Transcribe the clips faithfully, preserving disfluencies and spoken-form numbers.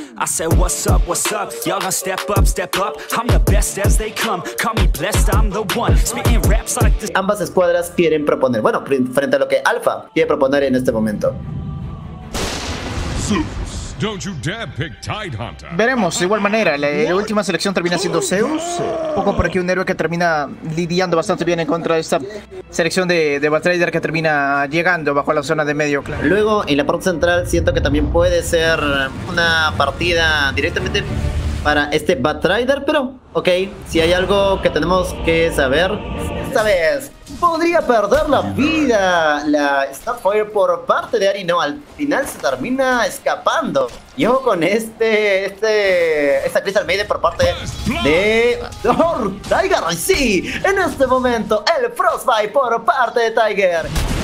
I said what's up, what's up, y'all gonna step up, step up. I'm the best as they come, call me blessed, I'm the one spitting raps like this. Ambas escuadras quieren proponer, bueno, frente a lo que Alpha quiere proponer en este momento. Don't you dare pick Tidehunter. Veremos, de igual manera, la, la última selección termina siendo Zeus. Un poco por aquí un héroe que termina lidiando bastante bien en contra de esta selección de, de Batrider que termina llegando bajo la zona de medio, claro. Luego, en la parte central, siento que también puede ser una partida directamente para este Batrider, pero, ok, si hay algo que tenemos que saber, esta vez podría perder la vida la Starfire por parte de Ari. No, al final se termina escapando. Y ojo con este, este, esta Crystal Maiden por parte de oh, Tiger. Sí, en este momento el Frostbite por parte de Tiger.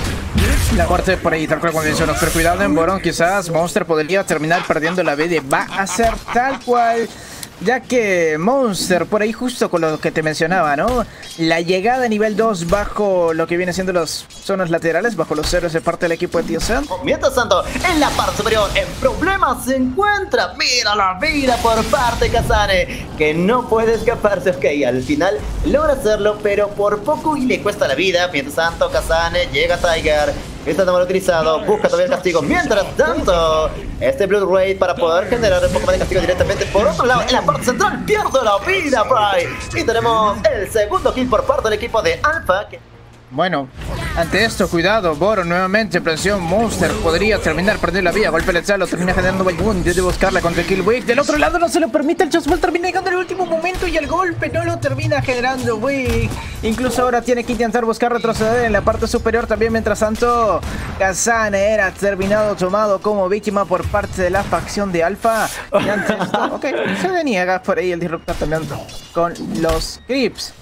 La muerte por ahí, tal cual como mencionó, pero cuidado en Boron, quizás Monster podría terminar perdiendo la vida. Va a ser tal cual, ya que Monster, por ahí justo con lo que te mencionaba, ¿no? La llegada a nivel dos bajo lo que viene siendo las zonas laterales, bajo los héroes de parte del equipo de T S M. Mientras tanto, en la parte superior, en problemas se encuentra. Mira la vida por parte de Kazane, que no puede escaparse. Ok, al final logra hacerlo, pero por poco y le cuesta la vida. Mientras tanto, Kazane llega a Tiger. Está mal utilizado, busca todavía el castigo. Mientras tanto, este Blood Raid para poder generar un poco más de castigo directamente. Por otro lado, en la parte central pierde la vida Bry. Y tenemos el segundo kill por parte del equipo de Alpha. Que... Bueno, ante esto, cuidado, Boron nuevamente, presión, Monster podría terminar perdiendo la vida, golpe letal, lo termina generando Baywood, debe buscarla contra el Kill Wave, del otro lado no se lo permite, el Chaswell termina llegando en el último momento y el golpe no lo termina generando Wave, incluso ahora tiene que intentar buscar retroceder en la parte superior también, mientras tanto, Kazane era terminado, tomado como víctima por parte de la facción de Alpha, y ante esto, ok, se deniega por ahí el Disruptor también con los Creeps.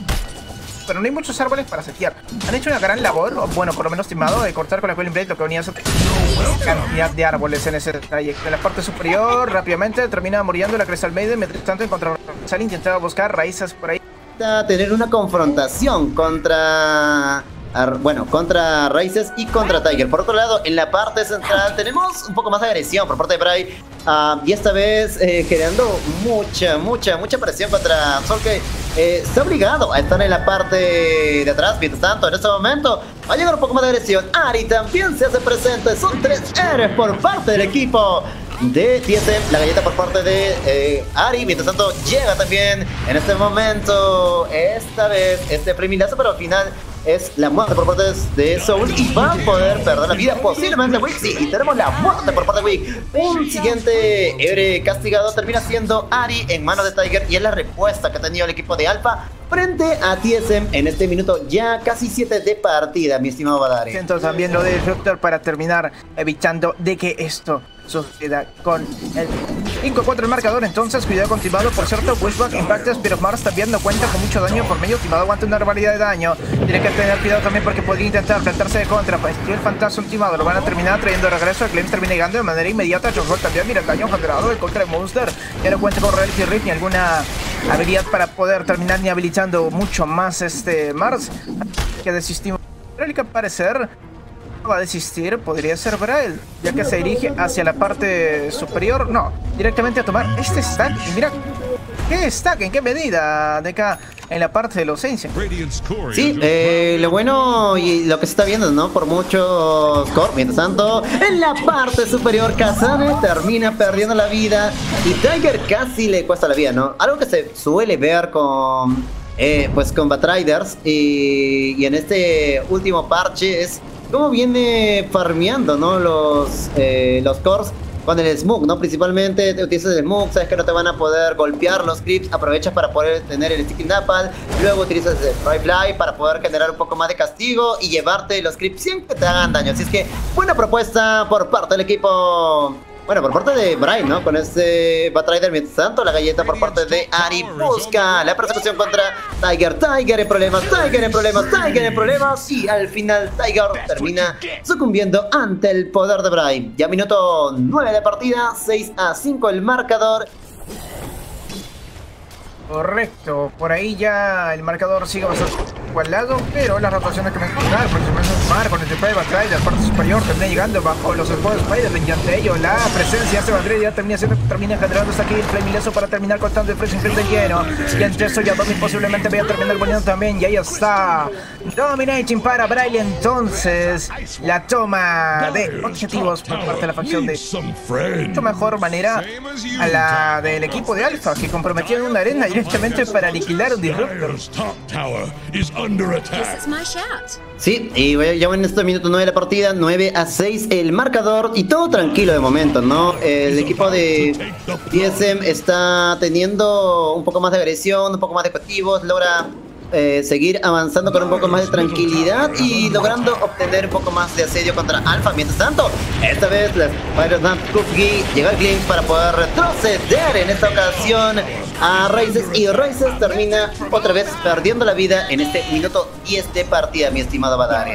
Pero no hay muchos árboles para setear. Han hecho una gran labor, o bueno, por lo menos estimado, de cortar con la Quelling Blade lo que venía a ser cantidad de árboles en ese trayecto. En la parte superior, rápidamente termina muriendo la Crystal Maiden. Mientras tanto, en contra Sal intentaba buscar raíces por ahí. Tener una confrontación contra... Bueno, contra Raíces y contra Tiger. Por otro lado, en la parte central tenemos un poco más de agresión por parte de Bray. Uh, y esta vez eh, generando mucha, mucha, mucha presión contra Sol, que eh, está obligado a estar en la parte de atrás. Mientras tanto, en este momento va a llegar un poco más de agresión. Ari también se hace presente. Son tres héroes por parte del equipo de T S M, la galleta por parte de eh, Ari. Mientras tanto, llega también en este momento, esta vez, este premilazo, pero al final es la muerte por parte de Soul y va a poder perder la vida posiblemente Wick. Sí, y tenemos la muerte por parte de Wick. Un siguiente héroe castigado termina siendo Ari en manos de Tiger, y es la respuesta que ha tenido el equipo de Alpha frente a T S M en este minuto ya casi siete de partida, mi estimado Badari. Siento también lo de Disruptor para terminar evitando de que esto suceda con el cinco cuatro el marcador. Entonces, cuidado con Timado. Por cierto, Wishback Impact Spirit of Mars también no cuenta con mucho daño por medio. Timado aguanta una barbaridad de daño. Tiene que tener cuidado también porque podría intentar plantarse de contra. Pues el fantasma Timado lo van a terminar trayendo de regreso. El Glenn termina llegando de manera inmediata. John también, mira el daño generado de contra el Monster. Ya no cuenta con Reality Rift ni alguna habilidad para poder terminar ni habilitando mucho más este Mars. Que desistimos. Pero el que al parecer va a desistir, podría ser Braille, ya que se dirige hacia la parte superior, no, directamente a tomar este stack. Y mira, ¿qué stack? ¿En qué medida? De acá, en la parte de la ausencia. Sí, eh, lo bueno y lo que se está viendo, ¿no? Por muchos core. Mientras tanto, en la parte superior, Kazane termina perdiendo la vida y Tiger casi le cuesta la vida, ¿no? Algo que se suele ver con, eh, pues, con Batriders y, y en este último parche es cómo viene farmeando, ¿no? Los, eh, los cores con el Smug, ¿no? Principalmente te utilizas el Smug, sabes que no te van a poder golpear los creeps, aprovechas para poder tener el Sticky Napalm, luego utilizas el Fry Fly para poder generar un poco más de castigo y llevarte los creeps sin que te hagan daño. Así es que buena propuesta por parte del equipo. Bueno, por parte de Brian, ¿no? Con este Batrider. Mientras tanto, la galleta por parte de Ari busca la persecución contra Tiger. Tiger en problemas, Tiger en problemas, Tiger en problemas. Y al final Tiger termina sucumbiendo ante el poder de Brian. Ya minuto nueve de partida, seis a cinco el marcador. Correcto, por ahí ya el marcador sigue bastante igualado, pero las rotaciones que mencionar, por ejemplo, Mar con el T P de batalla, la parte superior termina llegando bajo los escudos de Spider-Man, y ante ello la presencia de Madrid ya termina siendo, termina generando hasta aquí el Flamileso para terminar cortando el Fresh Infield de lleno, y entre eso ya Domin posiblemente vaya a terminar poniendo también, y ahí está Dominating para Braille. Entonces la toma de objetivos por parte de la facción de mucho mejor manera a la del equipo de Alpha, que comprometieron una arena directamente para aniquilar un Disruptor. Sí, y ya en este minuto nueve de la partida, nueve a seis el marcador y todo tranquilo de momento, ¿no? El equipo de T S M está teniendo un poco más de agresión, un poco más de objetivos, logra eh, seguir avanzando con un poco más de tranquilidad y logrando obtener un poco más de asedio contra Alpha. Mientras tanto, esta vez la Spider-Man Cookie llega al Glimpse para poder retroceder en esta ocasión a Raíces, y Raíces termina otra vez perdiendo la vida en este minuto diez de partida, mi estimado Badare.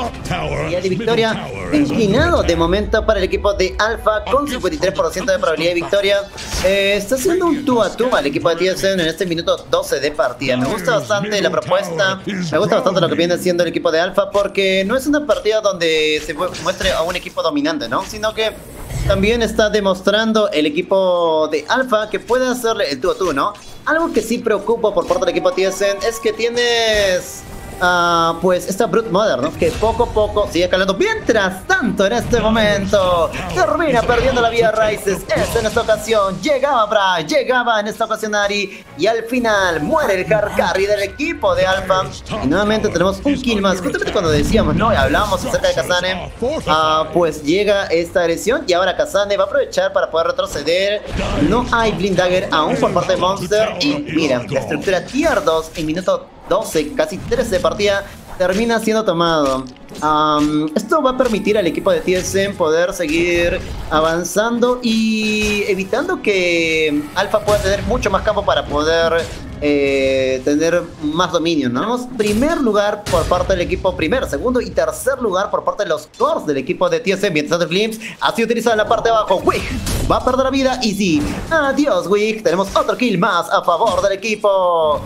Y de victoria inclinado de momento para el equipo de Alpha con cincuenta y tres por ciento de probabilidad de victoria. Eh, está haciendo un tú a tú al equipo de T S M en este minuto doce de partida. Me gusta bastante la propuesta, me gusta bastante lo que viene haciendo el equipo de Alpha, porque no es una partida donde se muestre a un equipo dominante, ¿no? Sino que también está demostrando el equipo de Alpha que puede hacerle el tú a tú, ¿no? Algo que sí preocupa por parte del equipo T S M es que tienes Uh, pues esta Brute Mother, ¿no? Que poco a poco sigue calando. Mientras tanto, en este momento termina perdiendo la vida Raíces. Esta en esta ocasión llegaba Bray, llegaba en esta ocasión Ari, y al final muere el car carry del equipo de Alpha. Y nuevamente tenemos un kill más. Justamente cuando decíamos, ¿no? Y hablábamos acerca de Kazane, uh, pues llega esta agresión y ahora Kazane va a aprovechar para poder retroceder. No hay Blind Dagger aún por parte de Monster. Y mira, la estructura tier dos en minuto doce, casi trece de partida, termina siendo tomado. Um, esto va a permitir al equipo de T S M poder seguir avanzando y evitando que Alpha pueda tener mucho más campo para poder eh, tener más dominio, ¿no? Tenemos primer lugar por parte del equipo, primer, segundo y tercer lugar por parte de los cores del equipo de T S M. Mientras el Glimpse ha sido utilizado en la parte de abajo. Wig va a perder la vida y sí, adiós Wig. Tenemos otro kill más a favor del equipo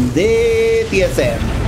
de T S M.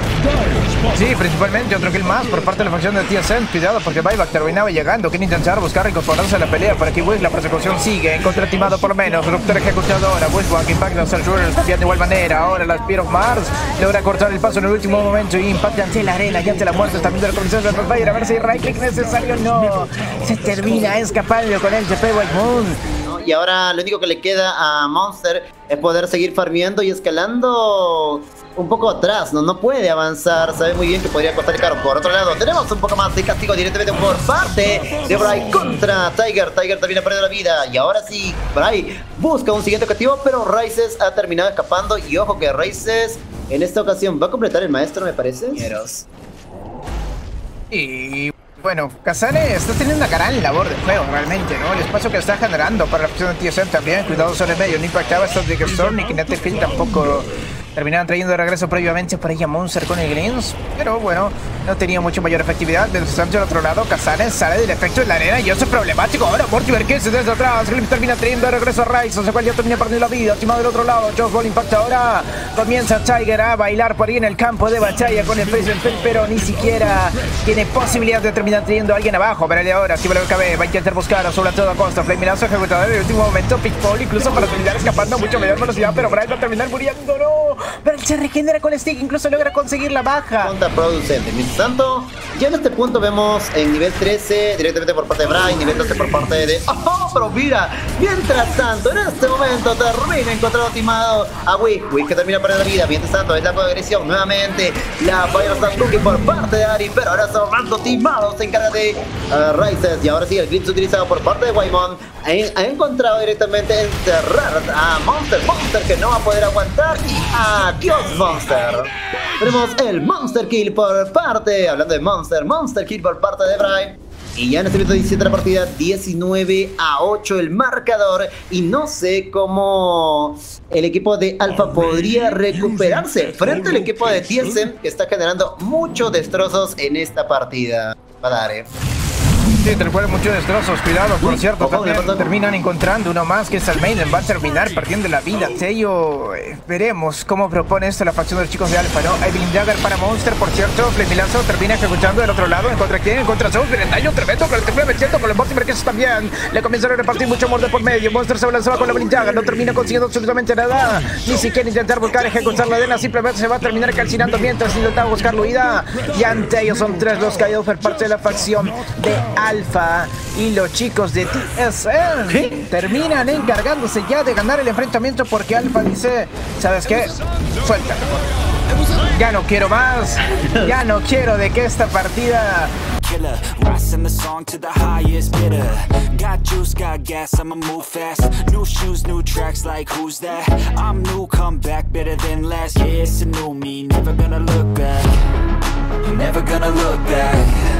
Sí, principalmente otro kill más por parte de la facción de T S M. Cuidado porque Buyback terminaba llegando. Quiere intentar buscar incorporarse a la pelea para que Wish, la persecución sigue. En contratimado por lo menos. Ruptura ejecutadora. Wishback impacta a Surge de igual manera. Ahora la Spear of Mars logra cortar el paso en el último momento y impacta ante la arena y ante la muerte también del comisario de Fire. A ver si right click necesario. No. Se termina escapando con el T P White Moon. Y ahora lo único que le queda a Monster es poder seguir farmeando y escalando un poco atrás, ¿no? No puede avanzar, sabe muy bien que podría costar caro. Por otro lado, tenemos un poco más de castigo directamente por parte de Bray contra Tiger. Tiger también ha perdido la vida y ahora sí, Bray busca un siguiente objetivo, pero Raíces ha terminado escapando. Y ojo que Raíces en esta ocasión va a completar el maestro, me parece. Y bueno, Kazane está teniendo una gran labor de juego realmente, ¿no? El espacio que está generando para la facción de T S M también. Cuidado sobre el medio, no impactaba estos de Storm ni Kinetic Field tampoco. Terminaron trayendo de regreso previamente por ella Monster con el Greens, pero bueno, no tenía mucho mayor efectividad. Desde el otro lado, Kazane sale del efecto de la arena y eso es problemático. Ahora Mortimer que se desde atrás, Glimpse termina trayendo de regreso a Rice, el cual ya termina perdiendo la vida. Estimado del otro lado, Josh Ball impacta ahora. Comienza Tiger a bailar por ahí en el campo de batalla con el Face Field, pero ni siquiera tiene posibilidad de terminar trayendo a alguien abajo. Verá ahora, activa el B K B, va a intentar buscar a sobre toda costa. Flame Lazo ejecutador en el último momento, Pitfall incluso para terminar escapando a mucho mayor velocidad, pero Brian va a terminar muriendo, no. Pero se regenera con el stick, incluso logra conseguir la baja. Contraproducente. Mientras tanto, ya en este punto vemos en nivel trece directamente por parte de Brian, nivel doce por parte de... ¡Oh, pero mira! Mientras tanto, en este momento termina encontrando timado a Wick. Wick que termina perdiendo la vida. Mientras tanto, es la agresión nuevamente. La Fire Star Cookie por parte de Ari, pero ahora Sorrando timado se encarga de uh, Raíces. Y ahora sí, el Glimpse utilizado por parte de Waymon ha, ha encontrado directamente encerrar a Monster. Monster que no va a poder aguantar. Y adiós Monster. Tenemos el Monster Kill por parte, hablando de Monster, Monster Kill por parte de Bray. Y ya en este minuto diecisiete de la partida, diecinueve a ocho el marcador. Y no sé cómo el equipo de Alpha podría recuperarse frente al equipo de T S M, que está generando muchos destrozos en esta partida. Badare. Sí, tal cual, muchos destrozos. Cuidado, por Uy, cierto, ojo, también le falta- terminan encontrando uno más, que es el Maiden. Va a terminar perdiendo la vida. Tello, eh, veremos cómo propone esto la facción de los chicos de Alpha, ¿no? Evelyn Jagger para Monster, por cierto. Flemilazo termina ejecutando del otro lado. ¿En contra quién? En contra Zeus. Miren, daño tremendo con el triple metiendo con los Mortimer, que eso también le comienzan a repartir mucho amor de por medio. Monster se lanzaba con la Evelyn Jagger. No termina consiguiendo absolutamente nada. Ni siquiera intentar buscar ejecutar la arena. Simplemente se va a terminar calcinando mientras intentaba buscar la huida. Y ante ellos son tres los caídos por parte de la facción de Alpha. Y los chicos de T S M ¿Qué? terminan encargándose ya de ganar el enfrentamiento, porque Alpha dice, ¿sabes qué? Suelta. Ya no quiero más. Ya no quiero de que esta partida... Killer, rising the song to the highest bidder. Got juice, got gas, I'ma move fast. New shoes, new tracks, like who's that? I'm new, come back better than last. Yeah, it's a new me, never gonna look back. Never gonna look back.